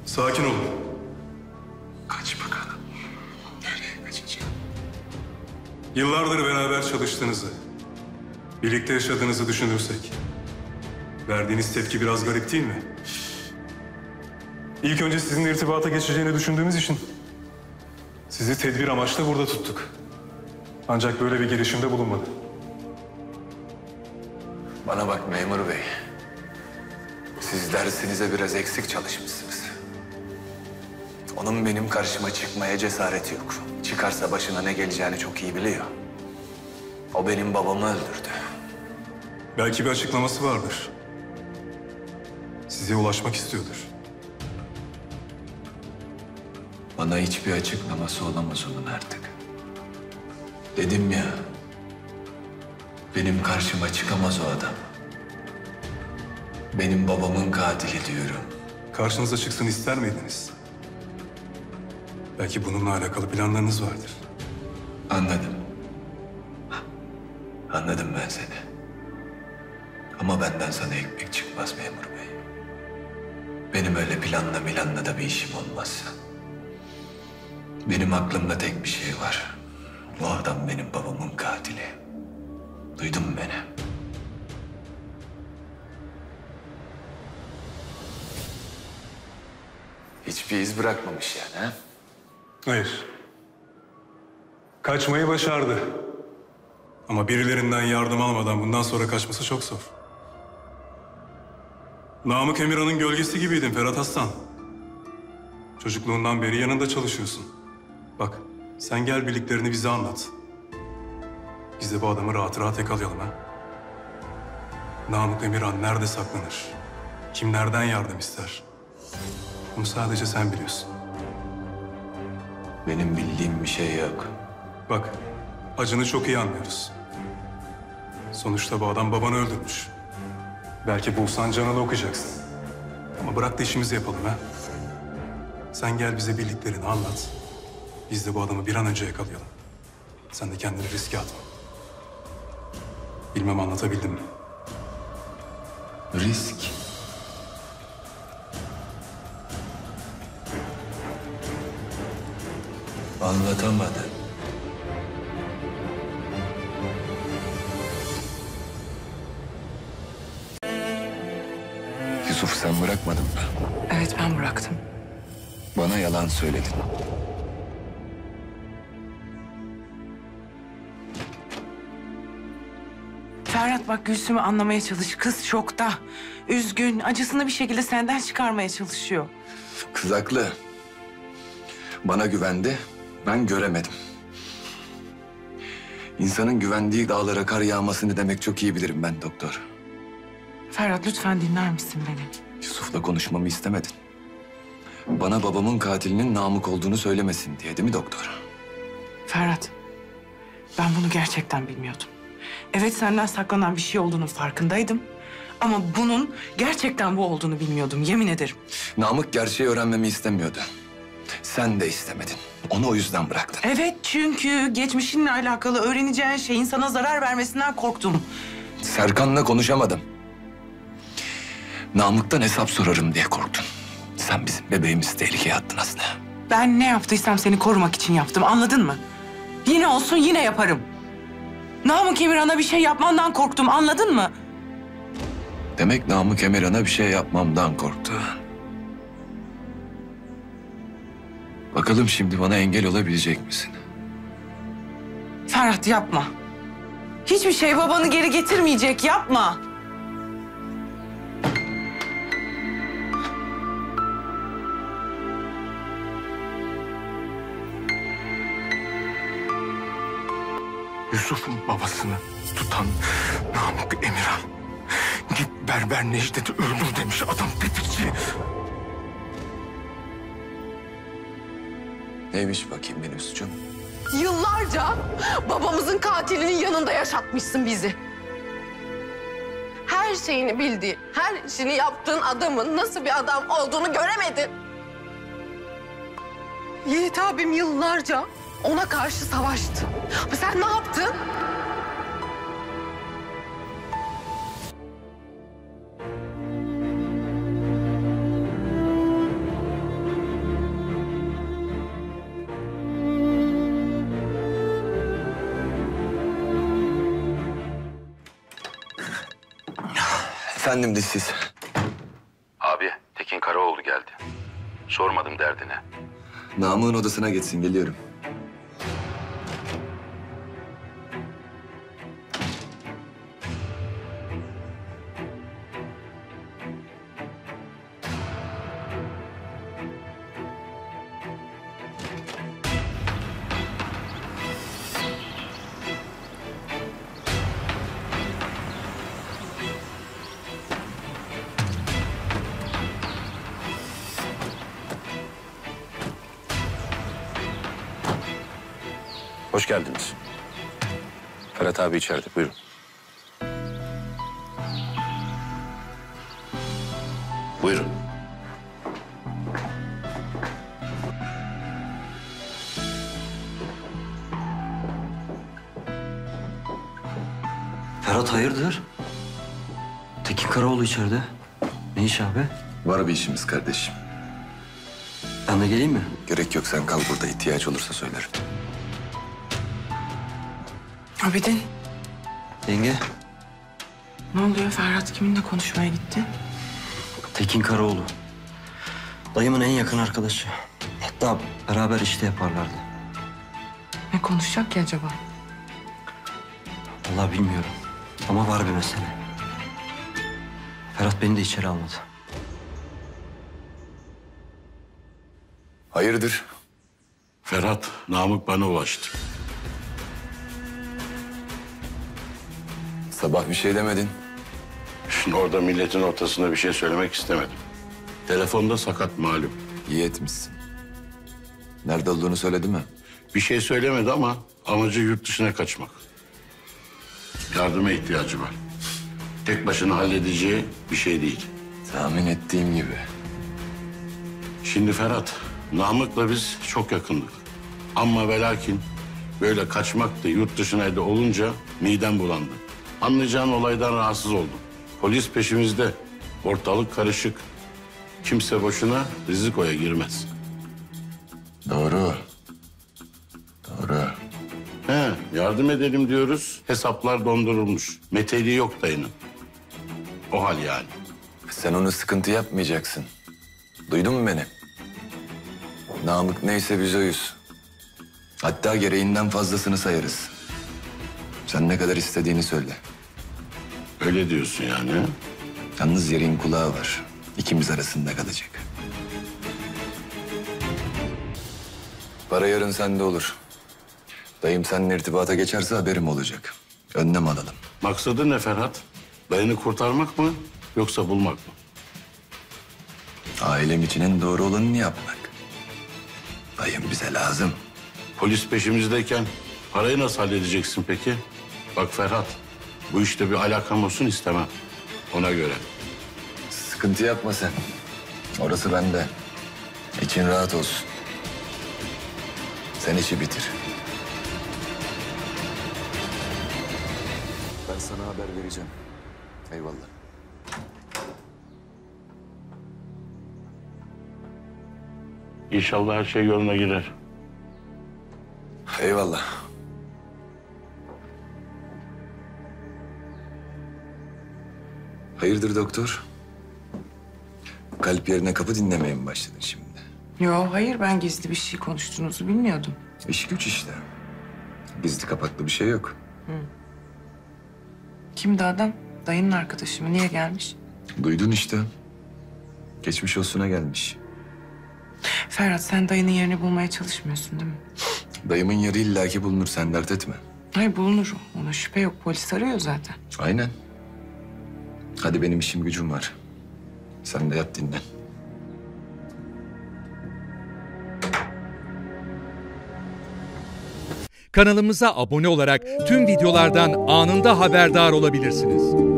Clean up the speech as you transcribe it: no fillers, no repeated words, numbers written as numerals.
Sakin olun. Kaç bakalım. Nereye kaçacağım? Yıllardır beraber çalıştığınızı, birlikte yaşadığınızı düşünürsek... verdiğiniz tepki biraz garip değil mi? İlk önce sizinle irtibata geçeceğini düşündüğümüz için... sizi tedbir amaçlı burada tuttuk. Ancak böyle bir girişimde bulunmadı. Bana bak memur bey. Siz dersinize biraz eksik çalışmışsınız. Onun benim karşıma çıkmaya cesareti yok. Çıkarsa başına ne geleceğini çok iyi biliyor. O benim babamı öldürdü. Belki bir açıklaması vardır. Size ulaşmak istiyordur. Bana hiçbir açıklaması olamaz onun artık. Dedim ya, benim karşıma çıkamaz o adam. Benim babamın katili diyorum. Karşınıza çıksın ister miydiniz? Belki bununla alakalı planlarınız vardır. Anladım. Anladım ben seni. Ama benden sana ekmek çıkmaz memur bey. Benim öyle planla da bir işim olmaz. Benim aklımda tek bir şey var. Bu adam benim babamın katili. Duydun mu beni? Hiçbir iz bırakmamış yani ha? Hayır. Kaçmayı başardı. Ama birilerinden yardım almadan bundan sonra kaçması çok zor. Namık Emirhan'ın gölgesi gibiydin Ferhat Aslan. Çocukluğundan beri yanında çalışıyorsun. Bak, sen gel bildiklerini bize anlat. Biz de bu adamı rahat rahat yakalayalım ha. Namık Emirhan nerede saklanır? Kimlerden yardım ister? Bunu sadece sen biliyorsun. Benim bildiğim bir şey yok. Bak, acını çok iyi anlıyoruz. Sonuçta bu adam babanı öldürmüş. Belki bulsan canını okuyacaksın. Ama bırak da işimizi yapalım ha. Sen gel bize bildiklerini anlat. Biz de bu adamı bir an önce yakalayalım. Sen de kendini riske atma. Bilmem anlatabildim mi? Risk. Anlatamadım. Yusuf sen bırakmadın mı? Evet, ben bıraktım. Bana yalan söyledin. Ferhat bak, Gülsüm'ü anlamaya çalış. Kız şokta. Üzgün, acısını bir şekilde senden çıkarmaya çalışıyor. Kız haklı. Bana güvendi, ben göremedim. İnsanın güvendiği dağlara kar yağmasını demek çok iyi bilirim ben doktor. Ferhat lütfen dinler misin beni? Yusuf'la konuşmamı istemedin. Bana babamın katilinin Namık olduğunu söylemesin diye değil mi doktor? Ferhat, ben bunu gerçekten bilmiyordum. Evet, senden saklanan bir şey olduğunun farkındaydım. Ama bunun gerçekten bu olduğunu bilmiyordum, yemin ederim. Namık gerçeği öğrenmemi istemiyordu. Sen de istemedin. Onu o yüzden bıraktın. Evet, çünkü geçmişinle alakalı öğreneceğin şeyin sana zarar vermesinden korktum. Serkan'la konuşamadım. Namık'tan hesap sorarım diye korktun. Sen bizim bebeğimizi tehlikeye attın aslında. Ben ne yaptıysam seni korumak için yaptım, anladın mı? Yine olsun, yine yaparım. Namık Emirhan'a bir şey yapmandan korktum, anladın mı? Demek Namık Emirhan'a bir şey yapmamdan korktu. Bakalım şimdi bana engel olabilecek misin? Ferhat yapma. Hiçbir şey babanı geri getirmeyecek, yapma. Yusuf'un babasını tutan Namık Emirhan. Git Berber Necdet'i öldür demiş adam tetikçi. Neymiş bakayım benim suçum? Yıllarca babamızın katilinin yanında yaşatmışsın bizi. Her şeyini bildiğin, her işini yaptığın adamın nasıl bir adam olduğunu göremedin. Yiğit abim yıllarca ona karşı savaştı. Ama sen ne yaptın? Efendim dişsiz. Abi Tekin Karaoğlu geldi. Sormadım derdine. Namık'ın odasına geçsin, geliyorum. Hoş geldiniz. Ferhat abi içeride, buyurun. Buyurun. Ferhat hayırdır? Tekin Karaoğlu içeride. Ne iş abi? Var bir işimiz kardeşim. Ben de geleyim mi? Gerek yok, sen kal burada. İhtiyaç olursa söylerim. Abidin, Yenge, ne oluyor? Ferhat kiminle konuşmaya gitti? Tekin Karaoğlu. Dayımın en yakın arkadaşı. Hatta beraber işte yaparlardı. Ne konuşacak ki acaba? Vallahi bilmiyorum. Ama var bir mesele. Ferhat beni de içeri almadı. Hayırdır? Ferhat, Namık bana ulaştı. Sabah bir şey demedin. Şimdi orada milletin ortasında bir şey söylemek istemedim. Telefonda sakat malum. İyi etmişsin. Nerede olduğunu söyledi mi? Bir şey söylemedi ama amacı yurt dışına kaçmak. Yardıma ihtiyacı var. Tek başına halledeceği bir şey değil. Tahmin ettiğim gibi. Şimdi Ferhat, Namık'la biz çok yakındık. Ama ve lakin böyle kaçmak da yurt dışına da olunca midem bulandı. Anlayacağın olaydan rahatsız oldum. Polis peşimizde. Ortalık karışık. Kimse boşuna rizikoya girmez. Doğru. Doğru. He, yardım edelim diyoruz. Hesaplar dondurulmuş. Meteli yok dayının. O hal yani. Sen onu sıkıntı yapmayacaksın. Duydun mu beni? Namık neyse biz oyuz. Hatta gereğinden fazlasını sayarız. Sen ne kadar istediğini söyle. Öyle diyorsun yani. he? Yalnız yerin kulağı var. İkimiz arasında kalacak. Para yarın sende olur. Dayım seninle irtibata geçerse haberim olacak. Önlem alalım. Maksadı ne Ferhat? Dayını kurtarmak mı yoksa bulmak mı? Ailem için en doğru olanını yapmak. Dayım bize lazım. Polis peşimizdeyken parayı nasıl halledeceksin peki? Bak Ferhat, bu işte bir alakam olsun istemem. Ona göre. Sıkıntı yapma sen. Orası bende. İçin rahat olsun. Sen işi bitir. Ben sana haber vereceğim. Eyvallah. İnşallah her şey yoluna girer. Eyvallah. Hayırdır doktor? Kalp yerine kapı dinlemeye mi başladın şimdi? Yo, hayır, ben gizli bir şey konuştuğunuzu bilmiyordum. İş güç işte. Gizli kapaklı bir şey yok. Kimdi adam? Dayının arkadaşı mı? Niye gelmiş? Duydun işte. Geçmiş olsuna gelmiş. Ferhat, sen dayının yerini bulmaya çalışmıyorsun değil mi? Dayımın yeri illaki bulunur, sen dert etme. Hayır, bulunur. Ona şüphe yok. Polis arıyor zaten. Aynen. Hadi benim işim gücüm var. Sen de yat dinlen. Kanalımıza abone olarak tüm videolardan anında haberdar olabilirsiniz.